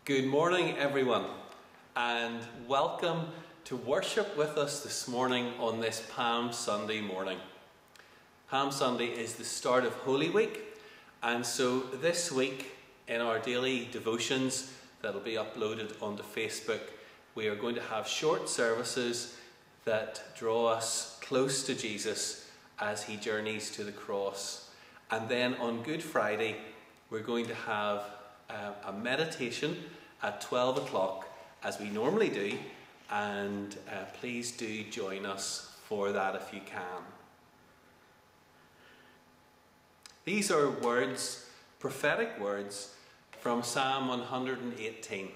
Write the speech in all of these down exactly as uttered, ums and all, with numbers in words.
Good morning, everyone, and welcome to worship with us this morning on this Palm Sunday morning. Palm Sunday is the start of Holy Week, and so this week in our daily devotions that'll be uploaded onto Facebook, we are going to have short services that draw us close to Jesus as he journeys to the cross. And then on Good Friday, we're going to have uh, a meditation at twelve o'clock, as we normally do, and uh, please do join us for that if you can. These are words, prophetic words, from Psalm one hundred eighteen.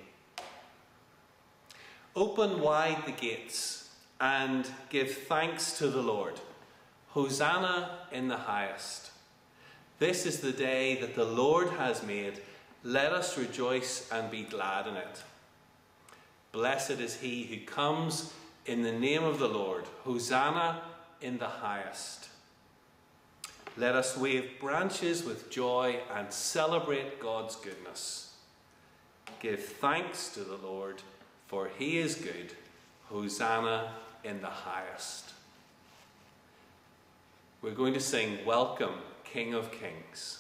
Open wide the gates and give thanks to the Lord. Hosanna in the highest. This is the day that the Lord has made. Let us rejoice and be glad in it. Blessed is he who comes in the name of the Lord. Hosanna in the highest. Let us wave branches with joy and celebrate God's goodness. Give thanks to the Lord, for he is good. Hosanna in the highest. We're going to sing Welcome, King of Kings.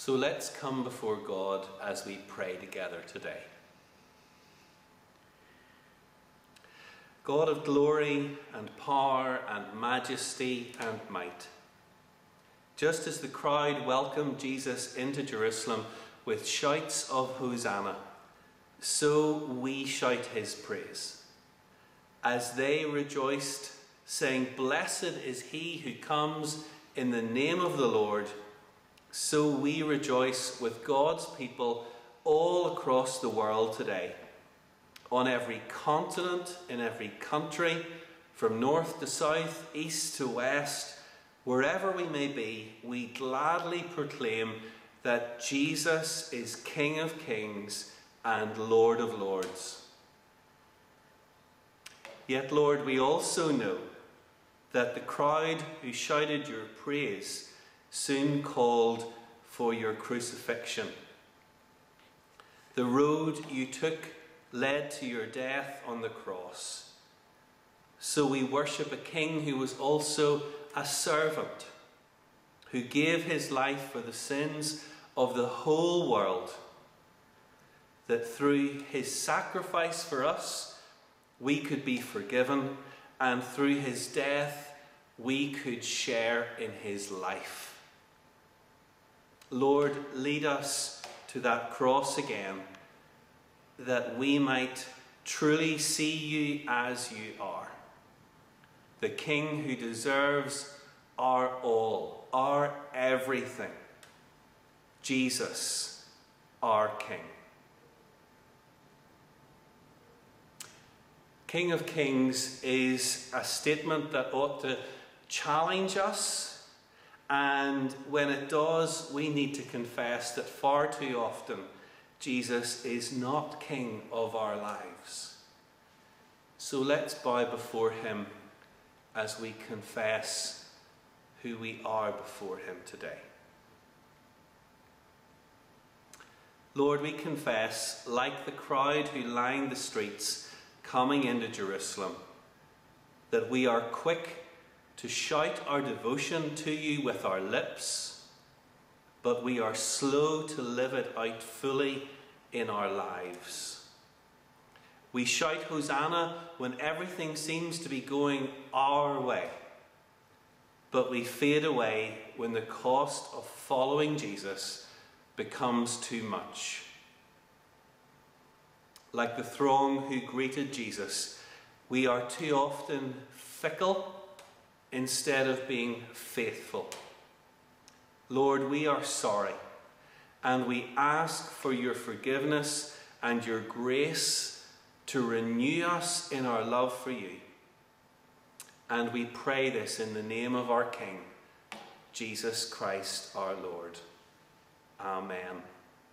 So let's come before God as we pray together today. God of glory and power and majesty and might, just as the crowd welcomed Jesus into Jerusalem with shouts of Hosanna, so we shout his praise. As they rejoiced, saying, "Blessed is he who comes in the name of the Lord," so we rejoice with God's people all across the world today. On every continent, in every country, from north to south, east to west, wherever we may be, we gladly proclaim that Jesus is King of Kings and Lord of Lords. Yet, Lord, we also know that the crowd who shouted your praise soon called for your crucifixion. The road you took led to your death on the cross. So we worship a king who was also a servant, who gave his life for the sins of the whole world, that through his sacrifice for us, we could be forgiven, and through his death, we could share in his life. Lord, lead us to that cross again, that we might truly see you as you are, the King who deserves our all, our everything, Jesus, our King. King of Kings is a statement that ought to challenge us, and when it does, we need to confess that far too often Jesus is not King of our lives. So let's bow before him as we confess who we are before him today. Lord, we confess, like the crowd who lined the streets coming into Jerusalem, that we are quick to shout our devotion to you with our lips, but we are slow to live it out fully in our lives. We shout Hosanna when everything seems to be going our way, but we fade away when the cost of following Jesus becomes too much. Like the throng who greeted Jesus, we are too often fickle instead of being faithful. Lord, we are sorry, and we ask for your forgiveness and your grace to renew us in our love for you. And we pray this in the name of our King, Jesus Christ our Lord. Amen.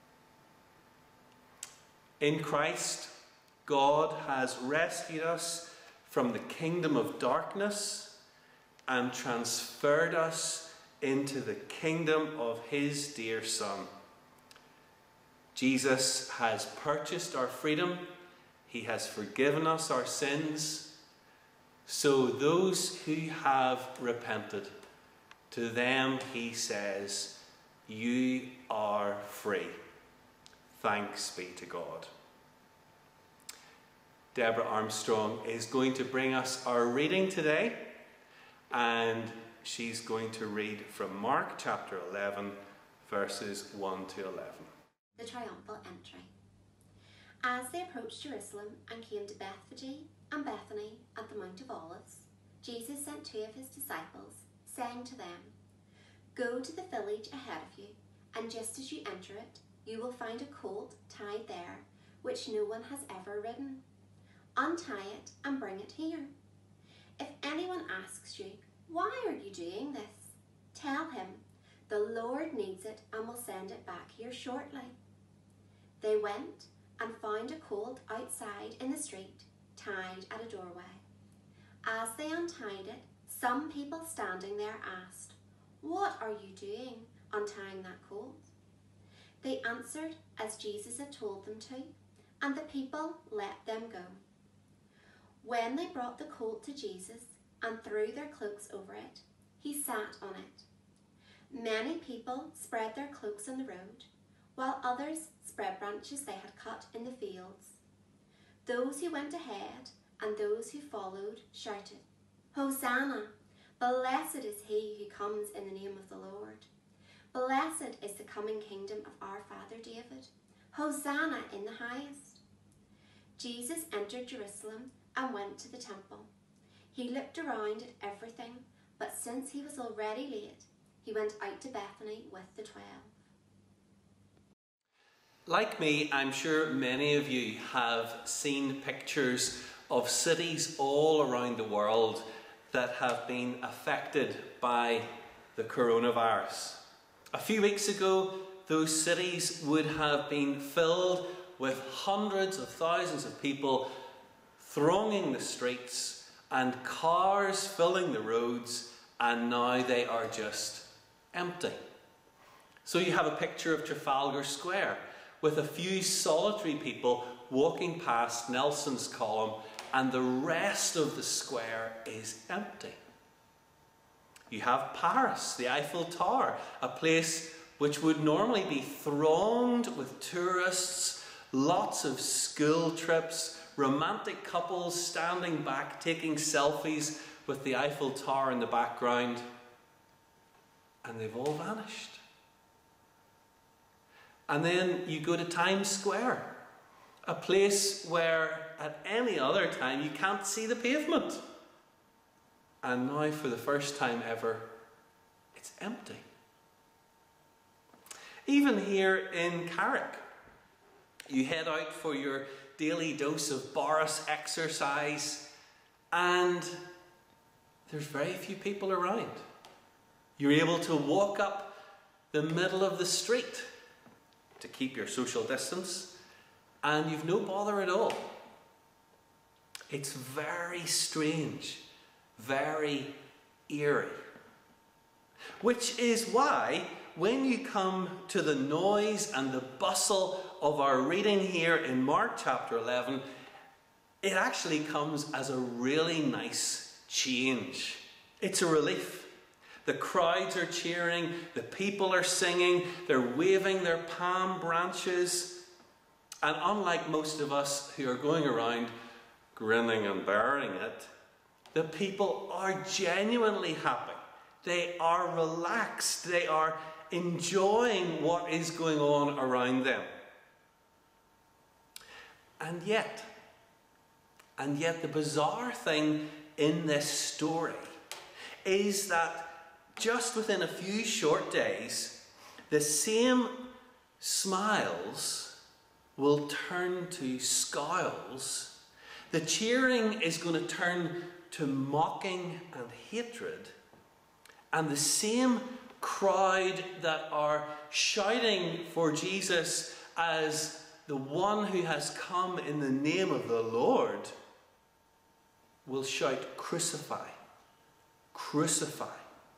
In Christ, God has rescued us from the kingdom of darkness and transferred us into the kingdom of his dear Son. Jesus has purchased our freedom. He has forgiven us our sins. So those who have repented, to them he says, "You are free." Thanks be to God. Deborah Armstrong is going to bring us our reading today, and she's going to read from Mark chapter eleven, verses one to eleven. The triumphal entry. As they approached Jerusalem and came to Bethphage and Bethany at the Mount of Olives, Jesus sent two of his disciples, saying to them, "Go to the village ahead of you, and just as you enter it, you will find a colt tied there, which no one has ever ridden. Untie it and bring it here. If anyone asks you, 'Why are you doing this?' tell him, 'The Lord needs it and will send it back here shortly.'" They went and found a colt outside in the street, tied at a doorway. As they untied it, some people standing there asked, "What are you doing, untying that colt?" They answered as Jesus had told them to, and the people let them go. When they brought the colt to Jesus and threw their cloaks over it, he sat on it. Many people spread their cloaks on the road, while others spread branches they had cut in the fields. Those who went ahead and those who followed shouted, "Hosanna! Blessed is he who comes in the name of the Lord. Blessed is the coming kingdom of our father David. Hosanna in the highest." Jesus entered Jerusalem and went to the temple. He looked around at everything, but since he was already late, he went out to Bethany with the twelve. Like me, I'm sure many of you have seen pictures of cities all around the world that have been affected by the coronavirus. A few weeks ago, those cities would have been filled with hundreds of thousands of people thronging the streets and cars filling the roads, and now they are just empty. So you have a picture of Trafalgar Square with a few solitary people walking past Nelson's Column, and the rest of the square is empty. You have Paris, the Eiffel Tower, a place which would normally be thronged with tourists, lots of school trips, romantic couples standing back taking selfies with the Eiffel Tower in the background, and they've all vanished. And then you go to Times Square, a place where at any other time you can't see the pavement. And now, for the first time ever, it's empty. Even here in Carrick, you head out for your daily dose of Boris exercise, and there's very few people around. You're able to walk up the middle of the street to keep your social distance, and you've no bother at all. It's very strange, very eerie. Which is why, when you come to the noise and the bustle of our reading here in Mark chapter eleven, it actually comes as a really nice change. It's a relief. The crowds are cheering, the people are singing, they're waving their palm branches. And unlike most of us who are going around grinning and bearing it, the people are genuinely happy. They are relaxed. They are enjoying what is going on around them. And yet, and yet the bizarre thing in this story is that just within a few short days, the same smiles will turn to scowls. The cheering is going to turn to mocking and hatred. And the same crowd that are shouting for Jesus as the one who has come in the name of the Lord will shout, "Crucify, crucify."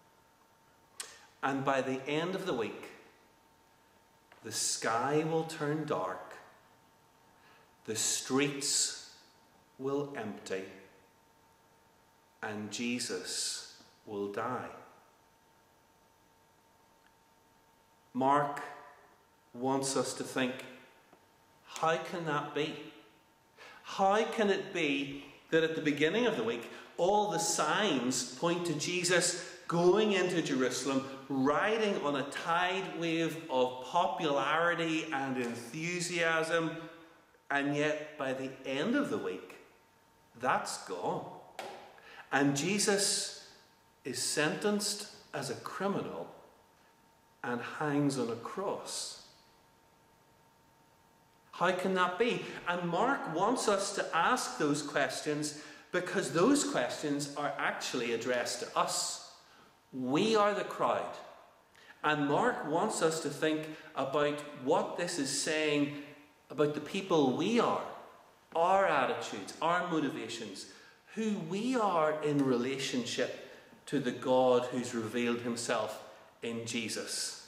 And by the end of the week, the sky will turn dark, the streets will empty, and Jesus will die. Mark wants us to think, how can that be? How can it be that at the beginning of the week, all the signs point to Jesus going into Jerusalem, riding on a tide wave of popularity and enthusiasm, and yet by the end of the week, that's gone. And Jesus is sentenced as a criminal and hangs on a cross. How can that be? And Mark wants us to ask those questions because those questions are actually addressed to us. We are the crowd. And Mark wants us to think about what this is saying about the people we are, our attitudes, our motivations, who we are in relationship to the God who's revealed himself in Jesus.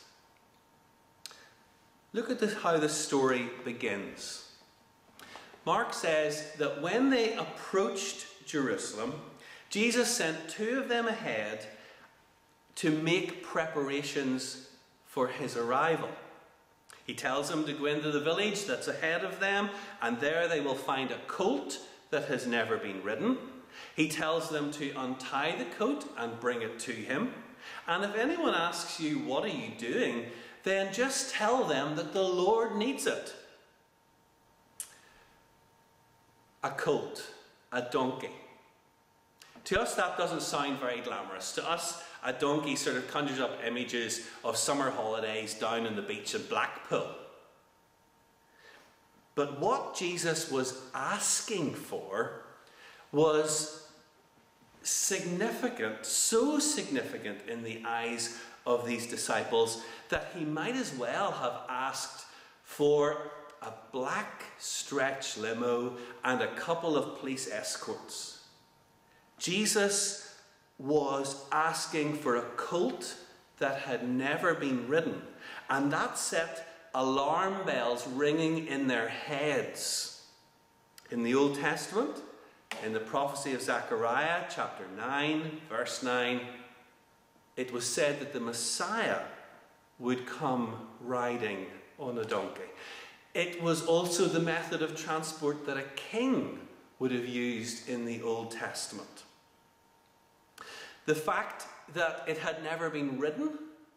Look at this, how the story begins. Mark says that when they approached Jerusalem, Jesus sent two of them ahead to make preparations for his arrival. He tells them to go into the village that's ahead of them, and there they will find a colt that has never been ridden. He tells them to untie the coat and bring it to him. And if anyone asks you, "What are you doing?" then just tell them that the Lord needs it. A colt, a donkey. To us, that doesn't sound very glamorous. To us, a donkey sort of conjures up images of summer holidays down on the beach in Blackpool. But what Jesus was asking for was significant, so significant in the eyes of these disciples that he might as well have asked for a black stretch limo and a couple of police escorts. Jesus was asking for a colt that had never been ridden, and that set alarm bells ringing in their heads. In the Old Testament, in the prophecy of Zechariah, chapter nine, verse nine, it was said that the Messiah would come riding on a donkey. It was also the method of transport that a king would have used in the Old Testament. The fact that it had never been ridden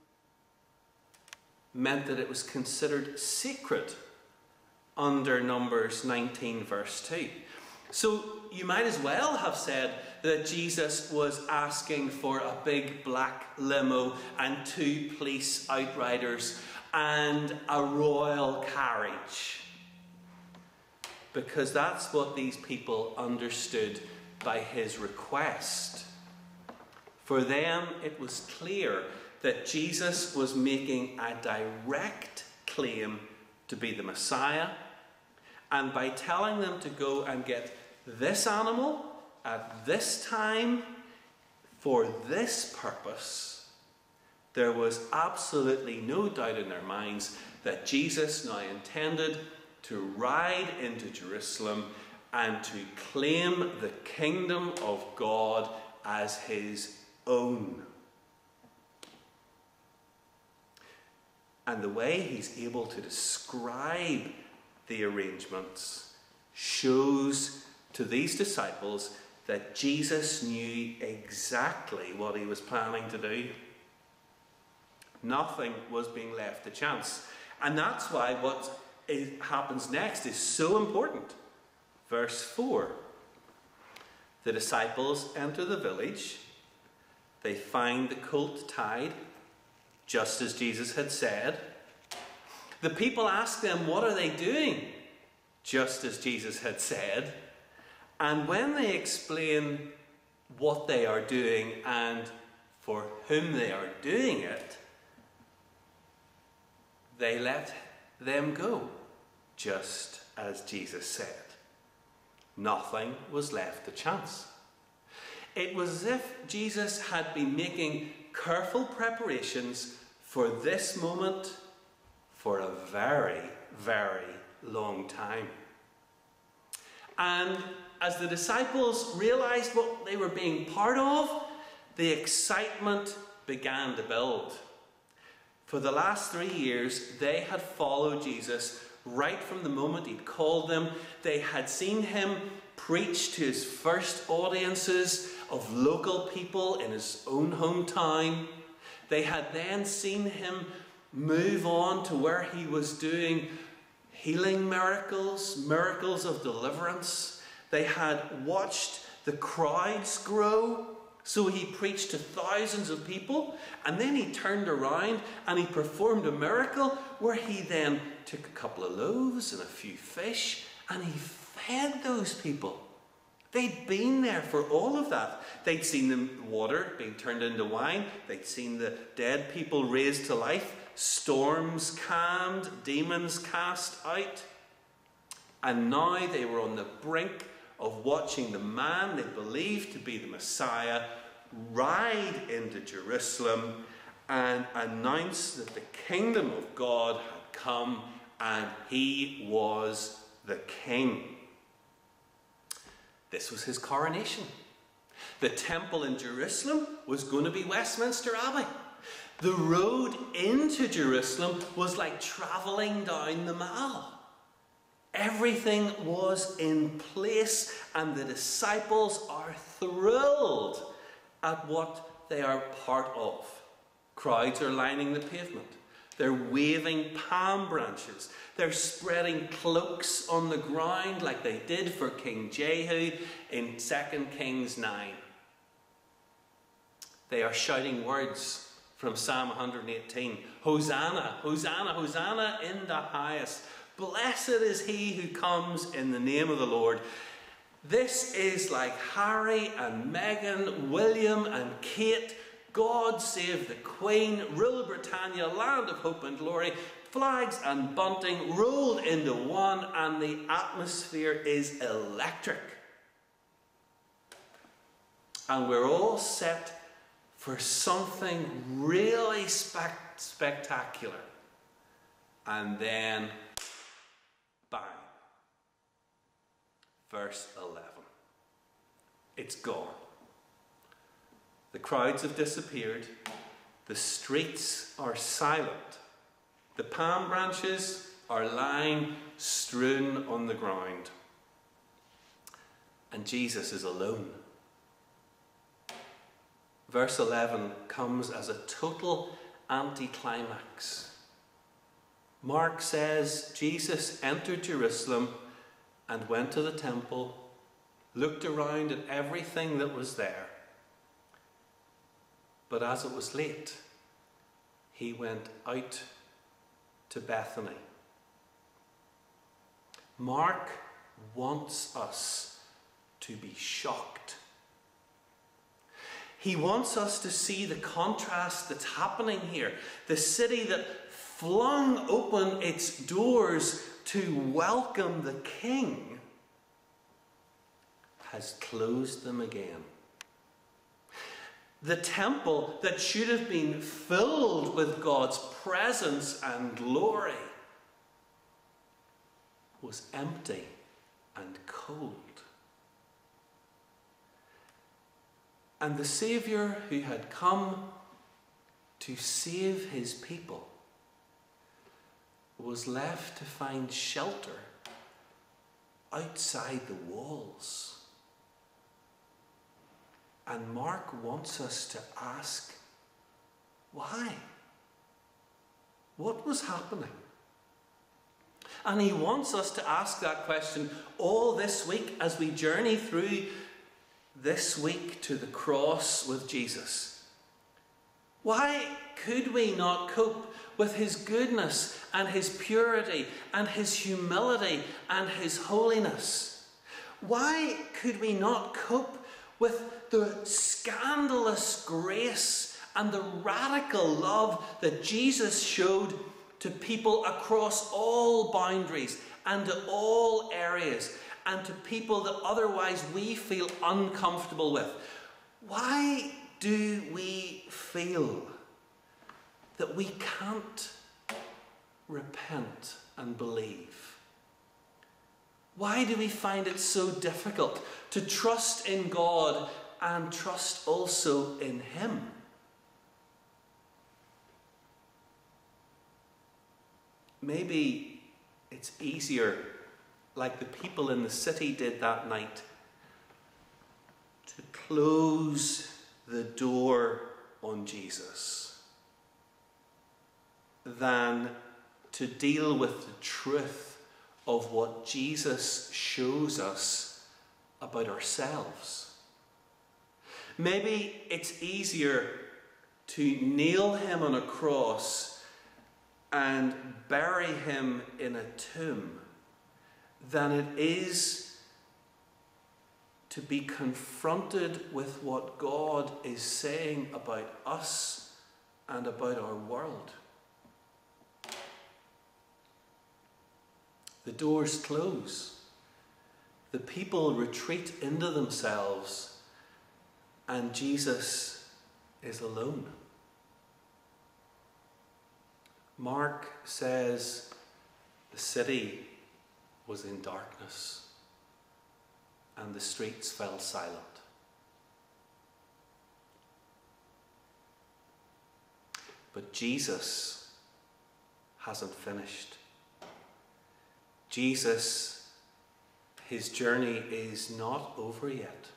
meant that it was considered sacred under Numbers nineteen, verse two. So you might as well have said that Jesus was asking for a big black limo and two police outriders and a royal carriage, because that's what these people understood by his request. For them, it was clear that Jesus was making a direct claim to be the Messiah, and by telling them to go and get this animal at this time for this purpose, there was absolutely no doubt in their minds that Jesus now intended to ride into Jerusalem and to claim the kingdom of God as his own. And the way he's able to describe the arrangements shows to these disciples that Jesus knew exactly what he was planning to do. Nothing was being left to chance. And that's why what happens next is so important. Verse four. The disciples enter the village. They find the colt tied, just as Jesus had said. The people ask them, "What are they doing?" just as Jesus had said. And when they explain what they are doing and for whom they are doing it, they let them go, just as Jesus said. Nothing was left to chance. It was as if Jesus had been making careful preparations for this moment for a very, very long time. And as the disciples realized what they were being part of, the excitement began to build. For the last three years, they had followed Jesus right from the moment he'd called them. They had seen him preach to his first audiences of local people in his own hometown. They had then seen him move on to where he was doing healing miracles, miracles of deliverance. They had watched the crowds grow. So he preached to thousands of people, and then he turned around and he performed a miracle where he then took a couple of loaves and a few fish and he fed those people. They'd been there for all of that. They'd seen the water being turned into wine. They'd seen the dead people raised to life, storms calmed, demons cast out. And now they were on the brink of watching the man they believed to be the Messiah ride into Jerusalem and announce that the kingdom of God had come and he was the king. This was his coronation. The temple in Jerusalem was going to be Westminster Abbey. The road into Jerusalem was like travelling down the Mall. Everything was in place, and the disciples are thrilled at what they are part of. Crowds are lining the pavement. They're waving palm branches. They're spreading cloaks on the ground like they did for King Jehu in Second Kings nine. They are shouting words from Psalm one hundred eighteen. Hosanna, Hosanna, Hosanna in the highest. Blessed is he who comes in the name of the Lord. This is like Harry and Meghan, William and Kate. God save the Queen, rule Britannia, land of hope and glory. Flags and bunting rolled into one, and the atmosphere is electric. And we're all set for something really spec- spectacular. And then, bang. Verse eleven. It's gone. The crowds have disappeared. The streets are silent. The palm branches are lying strewn on the ground. And Jesus is alone. Verse eleven comes as a total anticlimax. Mark says Jesus entered Jerusalem and went to the temple, looked around at everything that was there. But as it was late, he went out to Bethany. Mark wants us to be shocked. He wants us to see the contrast that's happening here. The city that flung open its doors to welcome the king has closed them again. The temple that should have been filled with God's presence and glory was empty and cold. And the Saviour who had come to save his people was left to find shelter outside the walls. And Mark wants us to ask, why? What was happening? And he wants us to ask that question all this week as we journey through this week to the cross with Jesus. Why could we not cope with his goodness and his purity and his humility and his holiness? Why could we not cope with the scandalous grace and the radical love that Jesus showed to people across all boundaries and to all areas and to people that otherwise we feel uncomfortable with? Why do we feel that we can't repent and believe? Why do we find it so difficult to trust in God and trust also in him? Maybe it's easier, like the people in the city did that night, to close the door on Jesus than to deal with the truth of what Jesus shows us about ourselves. Maybe it's easier to nail him on a cross and bury him in a tomb than it is to be confronted with what God is saying about us and about our world. The doors close. The people retreat into themselves, and Jesus is alone. Mark says the city was in darkness and the streets fell silent. But Jesus hasn't finished. Jesus, his journey is not over yet.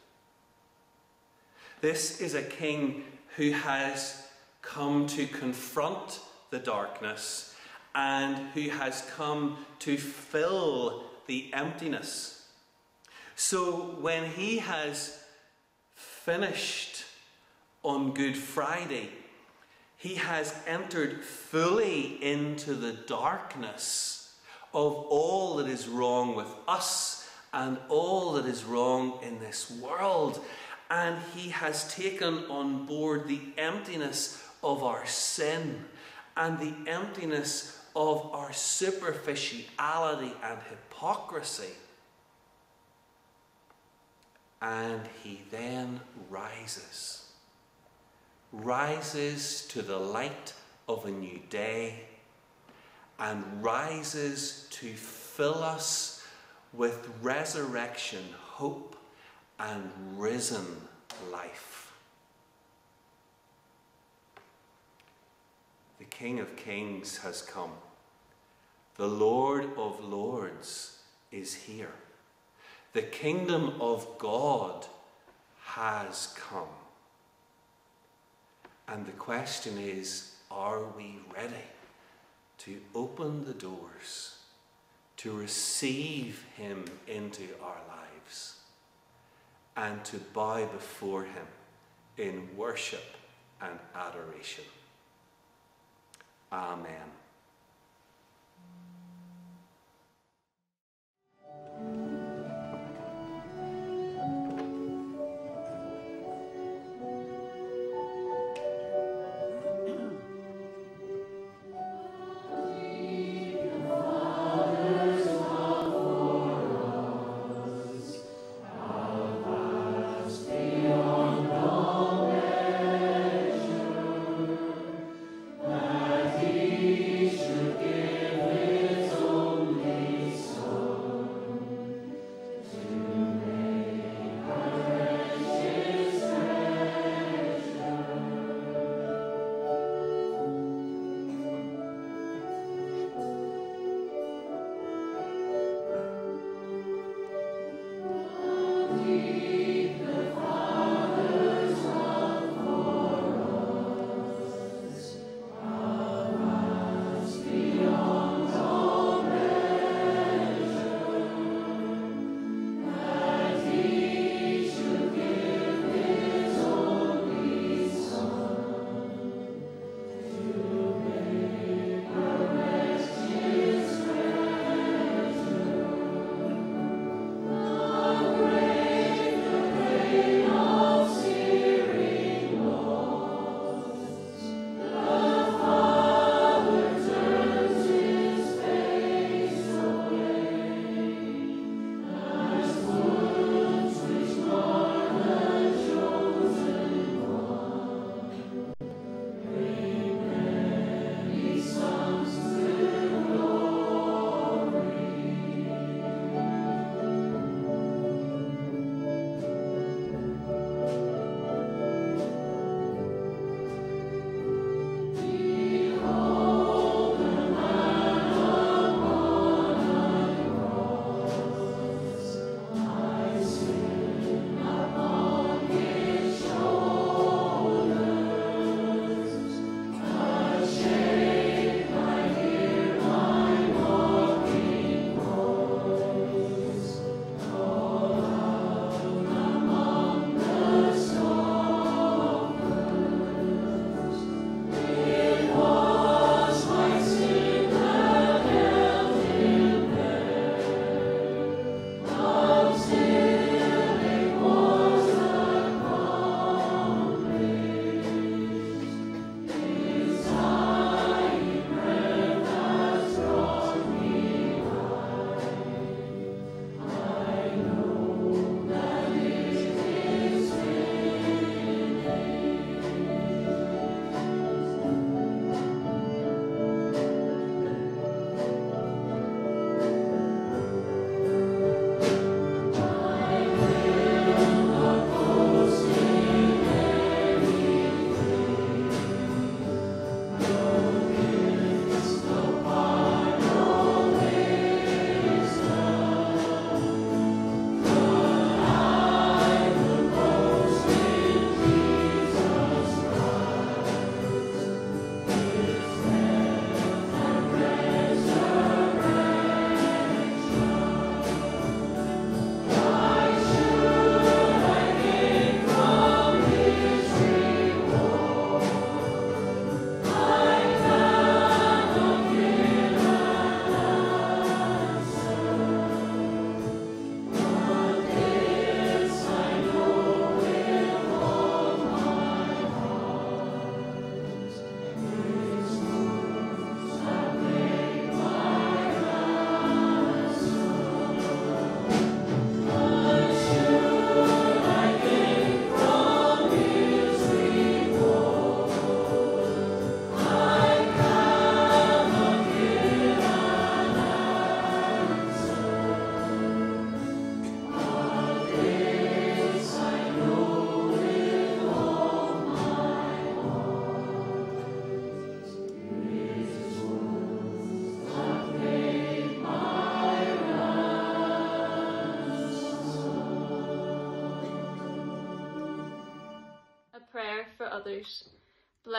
This is a king who has come to confront the darkness and who has come to fill the emptiness. So when he has finished on Good Friday, he has entered fully into the darkness of all that is wrong with us and all that is wrong in this world. And he has taken on board the emptiness of our sin and the emptiness of our superficiality and hypocrisy. And he then rises. Rises to the light of a new day and rises to fill us with resurrection hope and risen life. The King of Kings has come. The Lord of Lords is here. The kingdom of God has come. And the question is, are we ready to open the doors, to receive him into our lives, and to bow before him in worship and adoration? Amen. He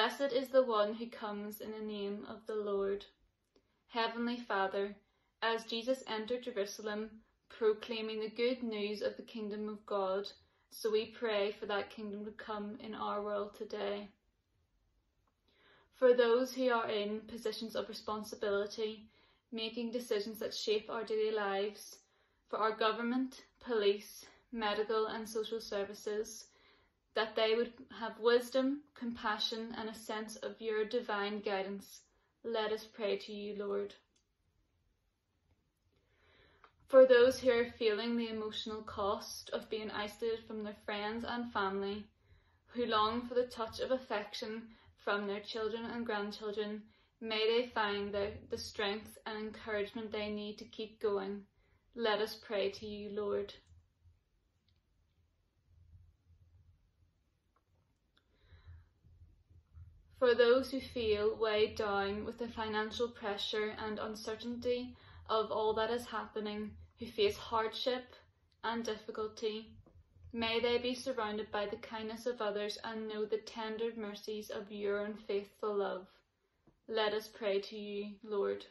Blessed is the one who comes in the name of the Lord. Heavenly Father, as Jesus entered Jerusalem, proclaiming the good news of the kingdom of God, so we pray for that kingdom to come in our world today. For those who are in positions of responsibility, making decisions that shape our daily lives, for our government, police, medical and social services, that they would have wisdom, compassion and a sense of your divine guidance, let us pray to you, Lord. For those who are feeling the emotional cost of being isolated from their friends and family, who long for the touch of affection from their children and grandchildren, may they find the, the strength and encouragement they need to keep going. Let us pray to you, Lord. For those who feel weighed down with the financial pressure and uncertainty of all that is happening, who face hardship and difficulty, may they be surrounded by the kindness of others and know the tender mercies of your unfaithful love. Let us pray to you, Lord.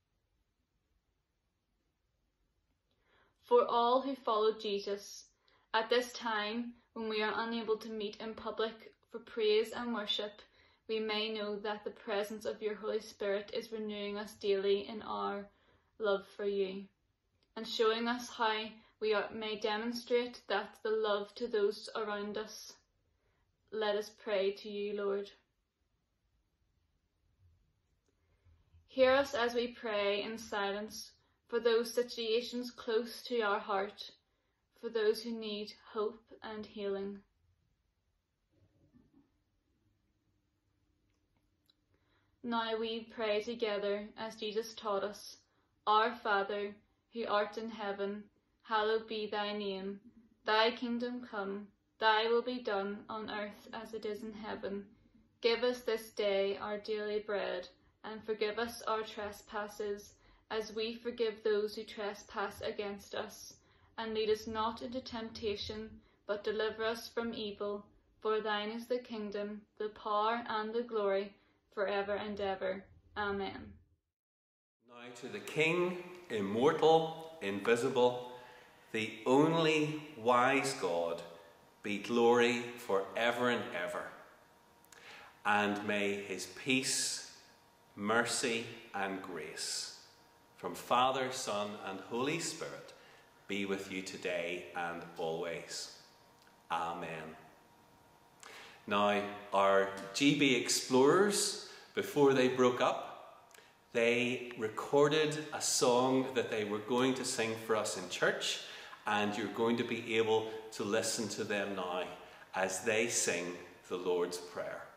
For all who follow Jesus, at this time when we are unable to meet in public for praise and worship, we may know that the presence of your Holy Spirit is renewing us daily in our love for you, and showing us how we are, may demonstrate that the love to those around us. Let us pray to you, Lord. Hear us as we pray in silence for those situations close to our heart, for those who need hope and healing. Now we pray together as Jesus taught us. Our Father, who art in heaven, hallowed be thy name. Thy kingdom come, thy will be done on earth as it is in heaven. Give us this day our daily bread, and forgive us our trespasses, as we forgive those who trespass against us. And lead us not into temptation, but deliver us from evil. For thine is the kingdom, the power and the glory, forever and ever. Amen. Now to the King, immortal, invisible, the only wise God, be glory forever and ever. And may his peace, mercy and grace from Father, Son and Holy Spirit be with you today and always. Amen. Now, our G B Explorers, before they broke up, they recorded a song that they were going to sing for us in church, and you're going to be able to listen to them now as they sing the Lord's Prayer.